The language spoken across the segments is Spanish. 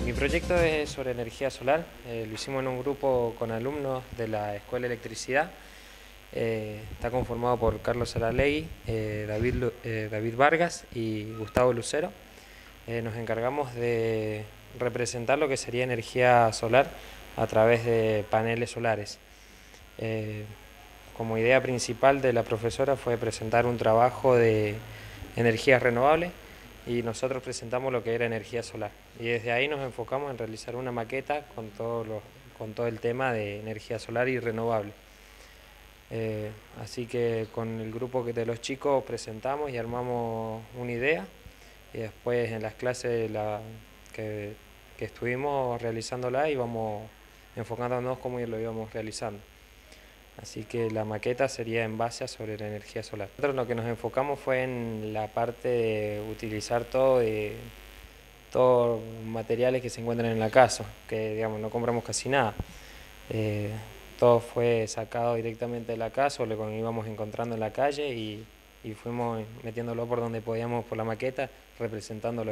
Mi proyecto es sobre energía solar. Lo hicimos en un grupo con alumnos de la Escuela de Electricidad. Está conformado por Carlos Saralegui, David Vargas y Gustavo Lucero. Nos encargamos de representar lo que sería energía solar a través de paneles solares. Como idea principal de la profesora fue presentar un trabajo de energías renovables y nosotros presentamos lo que era energía solar. Y desde ahí nos enfocamos en realizar una maqueta con todo el tema de energía solar y renovable. Así que con el grupo de los chicos presentamos y armamos una idea y después en las clases que estuvimos realizándola íbamos enfocándonos cómo lo íbamos realizando. Así que la maqueta sería en base sobre la energía solar. Nosotros lo que nos enfocamos fue en la parte de utilizar todos materiales que se encuentran en la casa, que digamos no compramos casi nada. Todo fue sacado directamente de la casa o lo que íbamos encontrando en la calle y fuimos metiéndolo por donde podíamos por la maqueta, representándolo.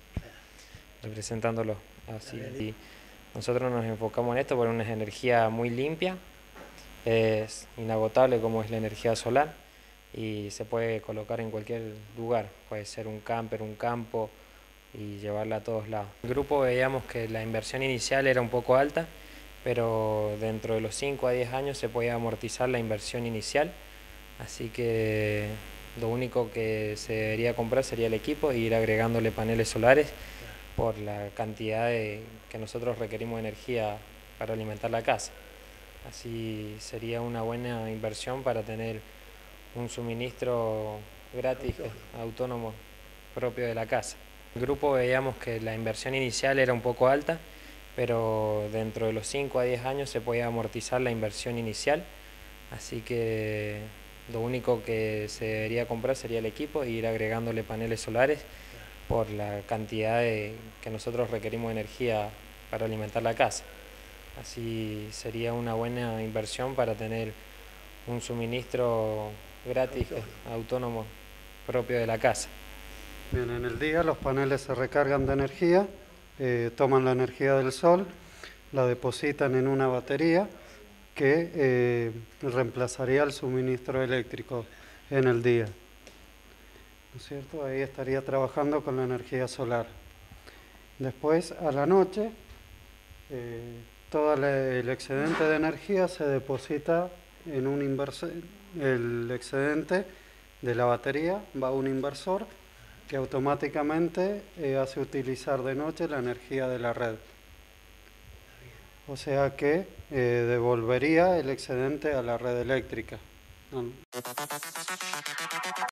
Así. Y nosotros nos enfocamos en esto por una energía muy limpia. Es inagotable como es la energía solar y se puede colocar en cualquier lugar, puede ser un camper, un campo y llevarla a todos lados. En el grupo veíamos que la inversión inicial era un poco alta, pero dentro de los 5 a 10 años se podía amortizar la inversión inicial, así que lo único que se debería comprar sería el equipo e ir agregándole paneles solares por la cantidad que nosotros requerimos de energía para alimentar la casa. Así sería una buena inversión para tener un suministro gratis, autónomo, propio de la casa. En el grupo veíamos que la inversión inicial era un poco alta, pero dentro de los 5 a 10 años se podía amortizar la inversión inicial, así que lo único que se debería comprar sería el equipo e ir agregándole paneles solares por la cantidad que nosotros requerimos de energía para alimentar la casa. Así sería una buena inversión para tener un suministro gratis, autónomo, propio de la casa. Bien, en el día los paneles se recargan de energía, toman la energía del sol, la depositan en una batería que reemplazaría el suministro eléctrico en el día. ¿No es cierto? Ahí estaría trabajando con la energía solar. Después, a la noche, todo el excedente de energía se deposita en un inversor. El excedente de la batería va a un inversor que automáticamente hace utilizar de noche la energía de la red. O sea que devolvería el excedente a la red eléctrica.